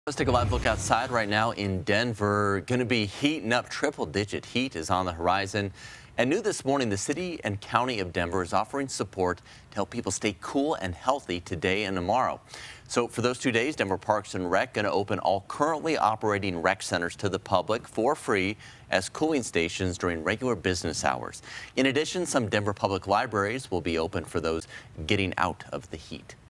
Let's take a live look outside right now in Denver. Going to be heating up. Triple-digit heat is on the horizon. And new this morning, the city and county of Denver is offering support to help people stay cool and healthy today and tomorrow. So for those 2 days, Denver Parks and Rec going to open all currently operating rec centers to the public for free as cooling stations during regular business hours. In addition, some Denver public libraries will be open for those getting out of the heat.